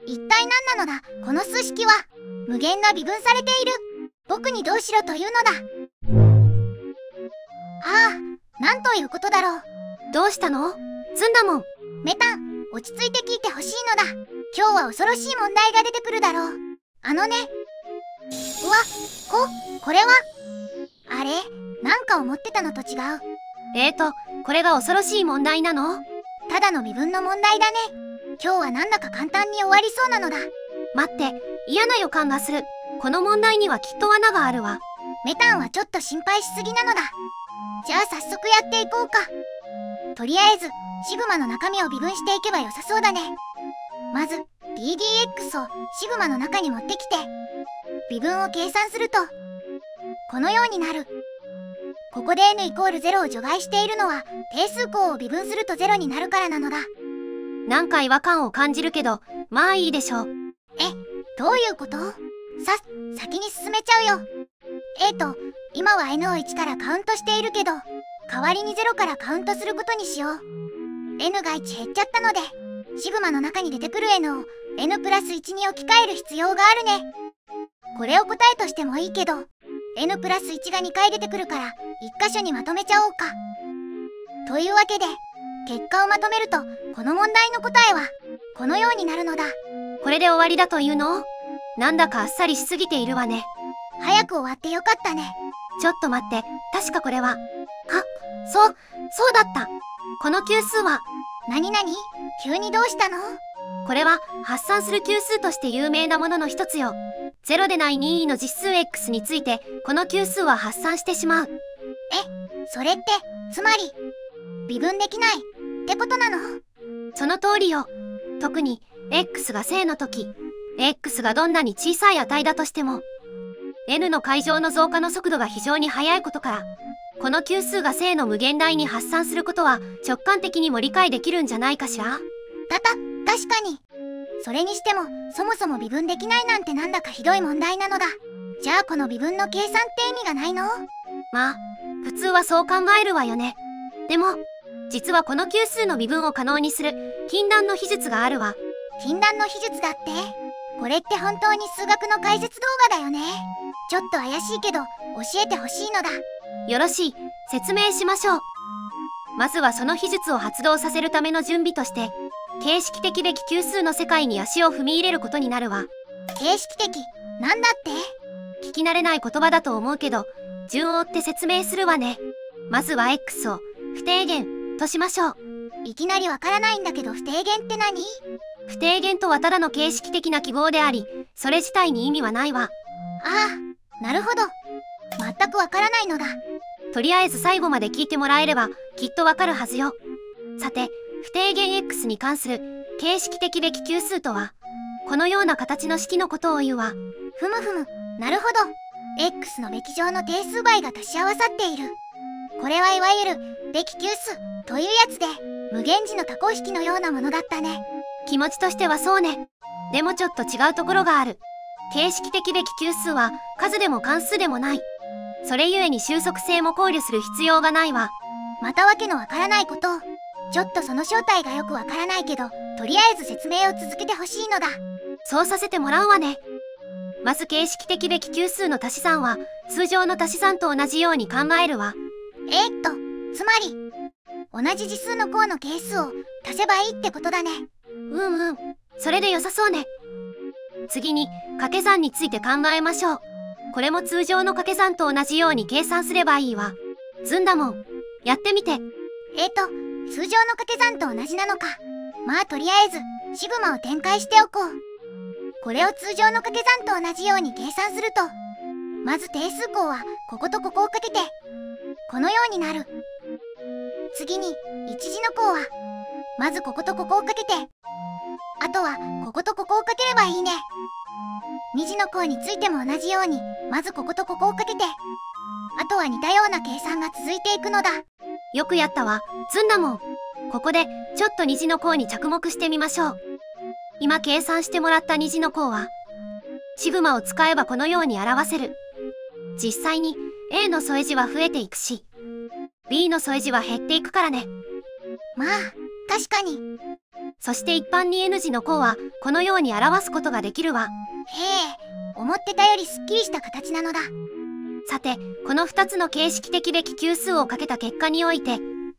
一体何なのだこの数式は。無限が微分されている。僕にどうしろというのだ。ああ、なんということだろう。 どうしたの？ずんだもん。 メタン、落ち着いて聞いてほしいのだ。今日は恐ろしい問題が出てくるだろう。うわ、これは。あれ、なんか思ってたのと違う。 これが恐ろしい問題なの？ ただの微分の問題だね。今日はなんだか簡単に終わりそうなのだ。 待って、嫌な予感がする。この問題にはきっと罠があるわ。 メタンはちょっと心配しすぎなのだ。じゃあ早速やっていこうか。とりあえずシグマの中身を微分していけばよさそうだね。まず PDX をシグマの中に持ってきて微分を計算するとこのようになる。ここで n イコール0を除外しているのは定数項を微分すると0になるからなのだ。 なんか違和感を感じるけど、まあいいでしょう。 どういうこと？先に進めちゃうよ。今は n を1からカウントしているけど代わりに0からカウントすることにしよう。n が1減っちゃったのでシグマの中に出てくる n を n プラス1に置き換える必要があるね。これを答えとしてもいいけど n プラス1が2回出てくるから1箇所にまとめちゃおうか。というわけで結果をまとめるとこの問題の答えはこのようになるのだ。 これで終わりだというの？なんだかあっさりしすぎているわね。 早く終わってよかったね。 ちょっと待って、確かこれは。そうだった。この級数は。 何急にどうしたの？ これは発散する級数として有名なものの一つよ。0でない任意の実数 x についてこの級数は発散してしまう。 それってつまり微分できないってことなの？ その通りよ。特に x が正の時、x がどんなに小さい値だとしても n の階乗の増加の速度が非常に速いことからこの級数が正の無限大に発散することは直感的にも理解できるんじゃないかしら。 確かに。それにしてもそもそも微分できないなんてなんだかひどい問題なのだ。じゃあこの微分の計算って意味がないの？ まあ普通はそう考えるわよね。でも実はこの級数の微分を可能にする禁断の秘術があるわ。 禁断の秘術だって？これって本当に数学の解説動画だよね。ちょっと怪しいけど教えてほしいのだ。 よろしい、説明しましょう。まずはその秘術を発動させるための準備として形式的べき級数の世界に足を踏み入れることになるわ。 形式的なんだって？ 聞き慣れない言葉だと思うけど順を追って説明するわね。まずは x を不定弦としましょう。 いきなりわからないんだけど不定弦って何？ 不定弦とはただの形式的な記号でありそれ自体に意味はないわ。 なるほど。全くわからないのだ。 とりあえず最後まで聞いてもらえればきっとわかるはずよ。さて不定弦 x に関する形式的べき級数とはこのような形の式のことを言うわ。 なるほど。 x のべき乗の定数倍が足し合わさっている。これはいわゆるべき級数というやつで無限次の多項式のようなものだったね。 気持ちとしてはそうね。でもちょっと違うところがある。形式的べき級数は数でも関数でもない。それゆえに収束性も考慮する必要がないわ。 またわけのわからないことを。ちょっとその正体がよくわからないけどとりあえず説明を続けてほしいのだ。 そうさせてもらうわね。まず形式的べき級数の足し算は通常の足し算と同じように考えるわ。 つまり同じ次数の項の係数を足せばいいってことだね。 それで良さそうね。次に掛け算について考えましょう。これも通常の掛け算と同じように計算すればいいわ。ずんだもん、やってみて。 通常の掛け算と同じなのか。まあとりあえずシグマを展開しておこう。これを通常の掛け算と同じように計算するとまず定数項はこことここをかけてこのようになる。次に一次の項はまずこことここをかけてあとはこことここをかければいいね。2次の項についても同じようにまずこことここをかけてあとは似たような計算が続いていくのだ。 よくやったわ、ずんだもん。ここでちょっと2次の項に着目してみましょう。今計算してもらった2次の項はシグマを使えばこのように表せる。実際に A の添え字は増えていくし B の添え字は減っていくからね。 まあ確かにそして一般に N 字の項はこのように表すことができるわ。 へえ、思ってたよりすっきりした形なのだ。 さて、この2つの形式的べき級数をかけた結果において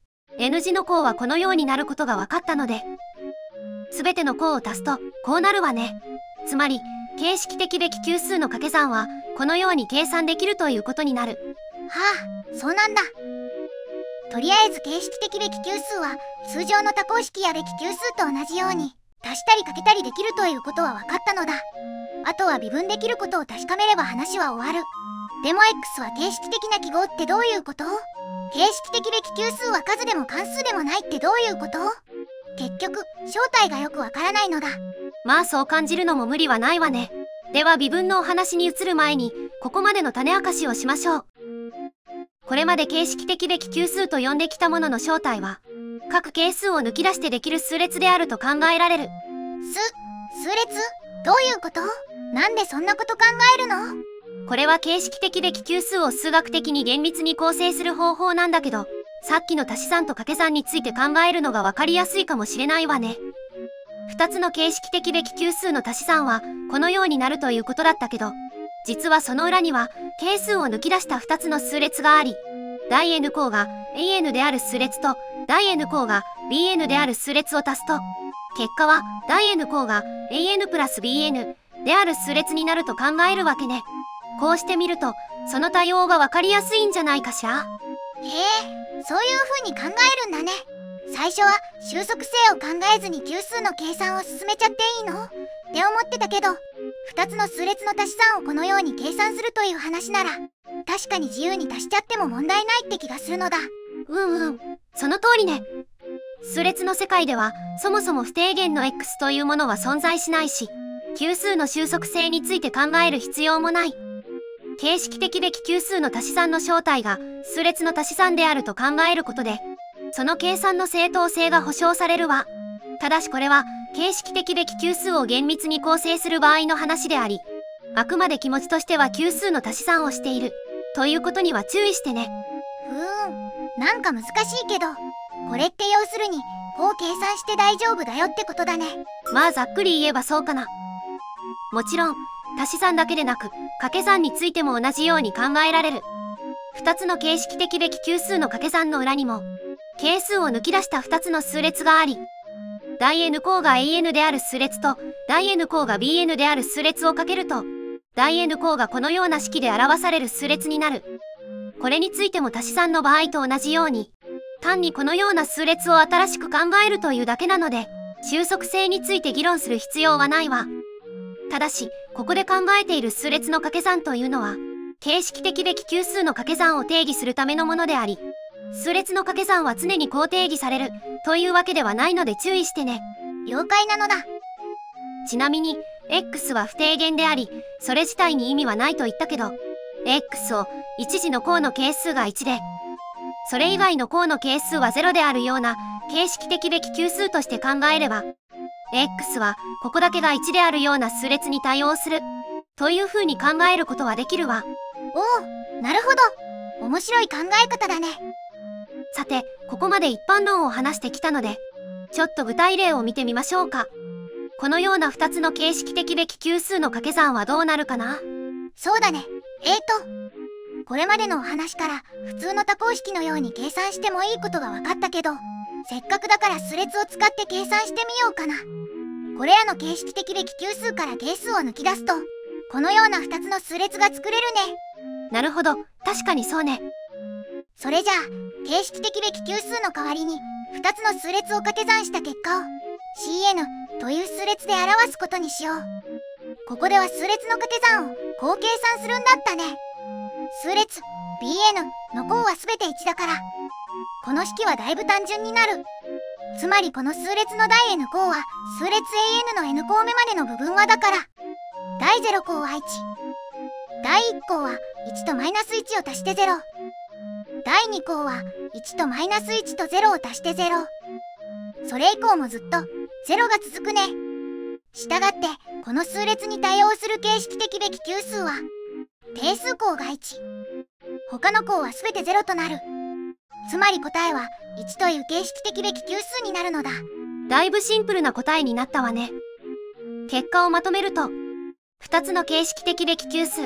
N 字の項はこのようになることが分かったので、すべての項を足すとこうなるわね。つまり形式的べき級数の掛け算はこのように計算できるということになる。 はあ、そうなんだ。とりあえず形式的べき級数は通常の多項式やべき級数と同じように足したりかけたりできるということは分かったのだ。あとは微分できることを確かめれば話は終わる。でも X は形式的な記号ってどういうこと？形式的べき級数は数でも関数でもないってどういうこと？結局正体がよくわからないのだ。 まあそう感じるのも無理はないわね。では微分のお話に移る前にここまでの種明かしをしましょう。これまで形式的べき級数と呼んできたものの正体は各係数を抜き出してできる数列であると考えられる。 数列？どういうこと？なんでそんなこと考えるの？ これは形式的べき級数を数学的に厳密に構成する方法なんだけど、さっきの足し算と掛け算について考えるのが分かりやすいかもしれないわね。2つの形式的べき級数の足し算はこのようになるということだったけど、実はその裏には係数を抜き出した2つの数列があり、大 N 項が AN である数列と大 N 項が BN である数列を足すと、結果は大 N 項が AN プラス BN である数列になると考えるわけね。こうしてみるとその対応が分かりやすいんじゃないかしら。 へえ、そういう風に考えるんだね。最初は収束性を考えずに級数の計算を進めちゃっていいのって思ってたけど、2つの数列の足し算をこのように計算するという話なら確かに自由に足しちゃっても問題ないって気がするのだ。 その通りね。数列の世界ではそもそも不定限の X というものは存在しないし、級数の収束性について考える必要もない。形式的べき級数の足し算の正体が数列の足し算であると考えることで、その計算の正当性が保証されるわ。ただしこれは形式的べき級数を厳密に構成する場合の話であり、あくまで気持ちとしては級数の足し算をしているということには注意してね。 なんか難しいけど、これって要するにこう計算して大丈夫だよってことだね。 まあざっくり言えばそうかな。もちろん足し算だけでなく掛け算についても同じように考えられる。2つの形式的べき級数の掛け算の裏にも係数を抜き出した2つの数列があり、大 N 項が AN である数列と大 N 項が BN である数列をかけると、大 N 項がこのような式で表される数列になる。これについても足し算の場合と同じように単にこのような数列を新しく考えるというだけなので、収束性について議論する必要はないわ。ただしここで考えている数列の掛け算というのは形式的べき級数の掛け算を定義するためのものであり、数列の掛け算は常にこう定義されるというわけではないので注意してね。 了解なのだ。 ちなみに X は不定限であり、それ自体に意味はないと言ったけど、 X を一次の項の係数が1でそれ以外の項の係数は0であるような形式的べき級数として考えれば、 X はここだけが1であるような数列に対応するというふうに考えることはできるわ。 おお、なるほど。面白い考え方だね。 さて、ここまで一般論を話してきたので、ちょっと具体例を見てみましょうか。このような2つの形式的べき級数の掛け算はどうなるかな？ そうだね。これまでのお話から普通の多項式のように計算してもいいことが分かったけど、せっかくだから数列を使って計算してみようかな。これらの形式的べき級数から係数を抜き出すと、このような2つの数列が作れるね。 なるほど、確かにそうね。 それじゃあ形式的べき級数の代わりに2つの数列を掛け算した結果を CN という数列で表すことにしよう。ここでは数列の掛け算をこう計算するんだったね。数列 BN の項はすべて1だから、この式はだいぶ単純になる。つまりこの数列の大 N 項は数列 AN の N 項目までの部分はだから、第0項は1、第1項は1とマイナス1を足して0、第2項は1とマイナス1と0を足して0。それ以降もずっと0が続くね。したがってこの数列に対応する形式的べき級数は定数項が1、他の項はすべて0となる。つまり答えは1という形式的べき級数になるのだ。 だいぶシンプルな答えになったわね。結果をまとめると、2つの形式的歴級数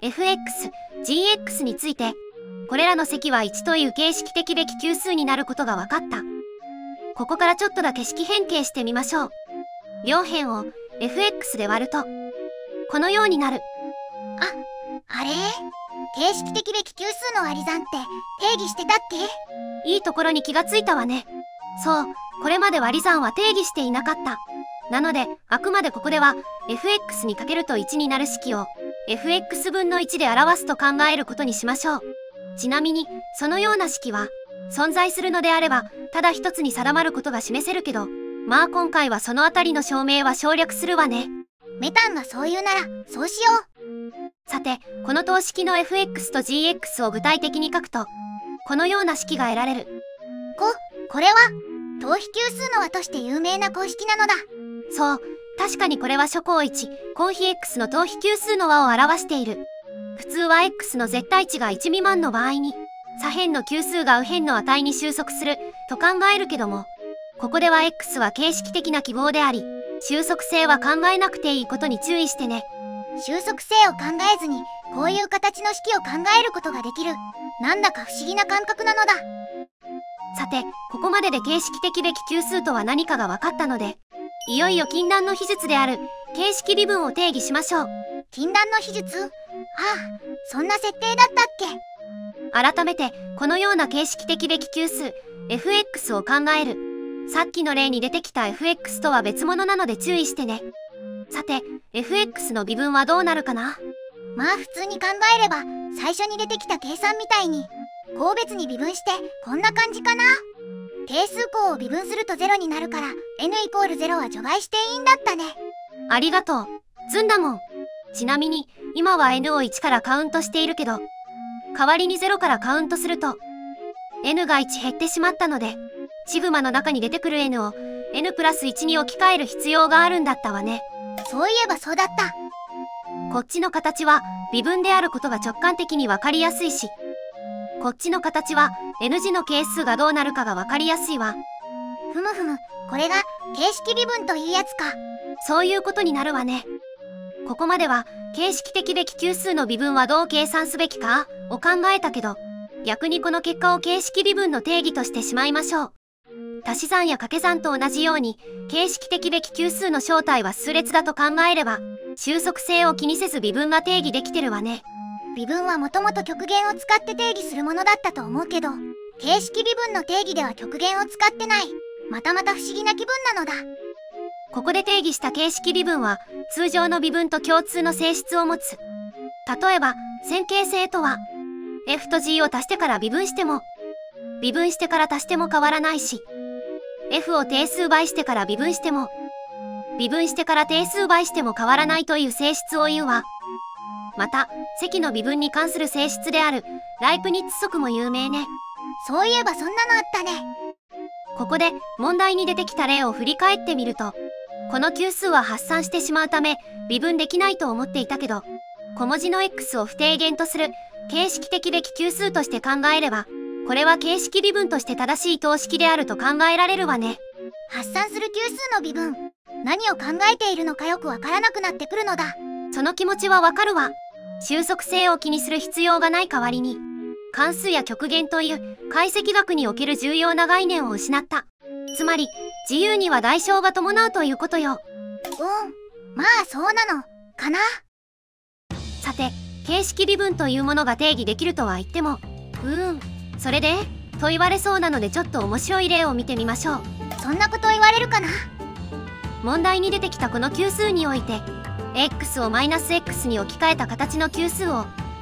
fx、gx について、これらの積は1という形式的歴級数になることが分かった。ここからちょっとだけ式変形してみましょう。両辺を fx で割ると、このようになる。 あれ？形式的歴級数の割り算って定義してたっけ？ いいところに気がついたわね。そう、これまで割り算は定義していなかった。なので、あくまでここでは fx にかけると1になる式を fx 分の1で表すと考えることにしましょう。ちなみに、そのような式は存在するのであれば、ただ一つに定まることが示せるけど、まあ今回はそのあたりの証明は省略するわね。 メタンがそう言うなら、そうしよう。 さて、この等式の fx と gx を具体的に書くと、このような式が得られる。 これは等比級数の和として有名な公式なのだ。 そう、確かにこれは初項1、項比 x の等比級数の和を表している。普通は x の絶対値が1未満の場合に、左辺の級数が右辺の値に収束すると考えるけども、ここでは x は形式的な記号であり、収束性は考えなくていいことに注意してね。 収束性を考えずにこういう形の式を考えることができる。なんだか不思議な感覚なのだ。 さて、ここまでで形式的歴級数とは何かが分かったので、いよいよ禁断の秘術である形式微分を定義しましょう。 禁断の秘術？ああ、そんな設定だったっけ？ 改めて、このような形式的歴級数 fx を考える。さっきの例に出てきた fx とは別物なので注意してね。さて、fx の微分はどうなるかな？ まあ普通に考えれば最初に出てきた計算みたいに項別に微分してこんな感じかな。定数項を微分すると0になるから n=0 は除外していいんだったね。 ありがとう。ずんだもん。ちなみに今は n を1からカウントしているけど、代わりに0からカウントすると n が1減ってしまったので、シグマの中に出てくる n を n プラス1に置き換える必要があるんだったわね。 そういえばそうだった。 こっちの形は微分であることが直感的に分かりやすいし、こっちの形は n 次の係数がどうなるかが分かりやすいわ。 ふむふむ、これが形式微分というやつか。 そういうことになるわね。ここまでは形式的歴級数の微分はどう計算すべきかを考えたけど、逆にこの結果を形式微分の定義としてしまいましょう。足し算や掛け算と同じように、形式的歴級数の正体は数列だと考えれば、収束性を気にせず微分が定義できてるわね。 微分はもともと極限を使って定義するものだったと思うけど、形式微分の定義では極限を使ってない。またまた不思議な気分なのだ。 ここで定義した形式微分は、通常の微分と共通の性質を持つ。例えば、線形性とは、f と g を足してから微分しても、微分してから足しても変わらないし、f を定数倍してから微分しても、微分してから定数倍しても変わらないという性質を言うわ。また、積の微分に関する性質であるライプニッツ則も有名ね。 そういえばそんなのあったね。 ここで問題に出てきた例を振り返ってみると、この級数は発散してしまうため微分できないと思っていたけど、小文字の x を不定限とする形式的歴級数として考えれば、これは形式微分として正しい等式であると考えられるわね。 発散する級数の微分、何を考えているのかよくわからなくなってくるのだ。 その気持ちはわかるわ。収束性を気にする必要がない代わりに、関数や極限という解析学における重要な概念を失った。つまり、自由には代償が伴うということよ。 まあそうなのかな。 さて、形式微分というものが定義できるとは言っても、それでと言われそうなので、ちょっと面白い例を見てみましょう。 そんなこと言われるかな。 問題に出てきたこの級数において、x を-x に置き換えた形の級数を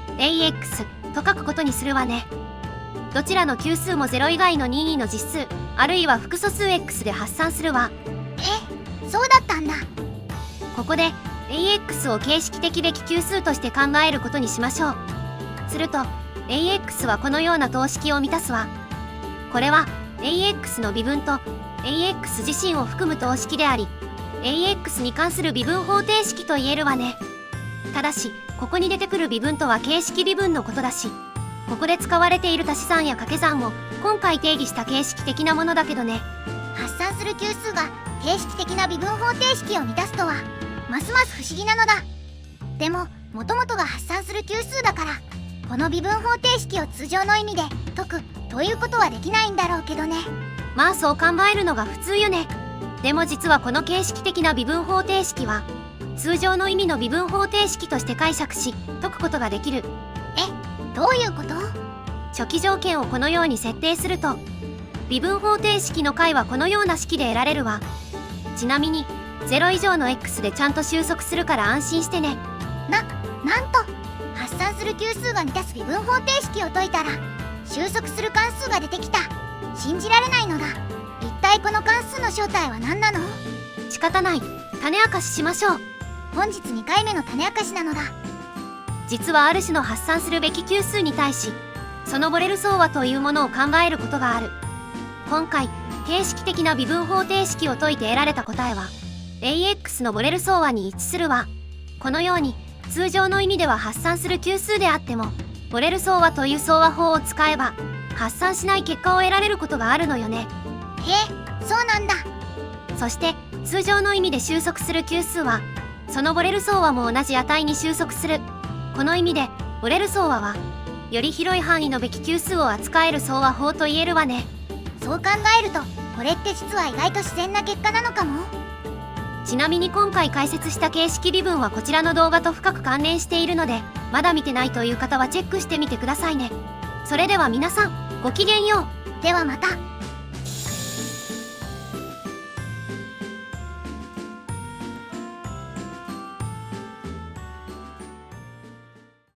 ax と書くことにするわね。どちらの級数も0以外の任意の実数、あるいは複素数 x で発散するわ。 そうだったんだ。 ここで ax を形式的歴級数として考えることにしましょう。すると ax はこのような等式を満たすわ。これは ax の微分と ax 自身を含む等式であり、ax に関する微分方程式と言えるわね。ただし、ここに出てくる微分とは形式微分のことだし、ここで使われている足し算や掛け算も今回定義した形式的なものだけどね。 発散散する級数が形式的な微分方程式を満たすとはますます不思議なのだ。でももともとが発散する級数だからこの微分方程式を通常の意味で解くということはできないんだろうけどね。 まあそう考えるのが普通よね。でも実はこの形式的な微分方程式は通常の意味の微分方程式として解釈し解くことができる。 どういうこと？ 初期条件をこのように設定すると微分方程式の解はこのような式で得られるわ。ちなみに0以上の x でちゃんと収束するから安心してね。 なんと発散する級数が満たす微分方程式を解いたら収束する関数が出てきた。信じられないのだ。一体この関数の正体は何なの？ 仕方ない。種明かししましょう。 本日2回目の種明かしなのだ。 実はある種の発散するべき級数に対しそのボレル相和というものを考えることがある。今回形式的な微分方程式を解いて得られた答えは AX のボレル相和に一致するわ。このように通常の意味では発散する級数であってもボレル相和という相和法を使えば発散しない結果を得られることがあるのよね。 へえ、そうなんだ。 そして通常の意味で収束する級数はそのボレル相和も同じ値に収束する。この意味でボレル相和はより広い範囲のべき級数を扱える相和法と言えるわね。 そう考えるとこれって実は意外と自然な結果なのかも。 ちなみに今回解説した形式微分はこちらの動画と深く関連しているのでまだ見てないという方はチェックしてみてくださいね。それでは皆さんごきげんよう。 ではまた。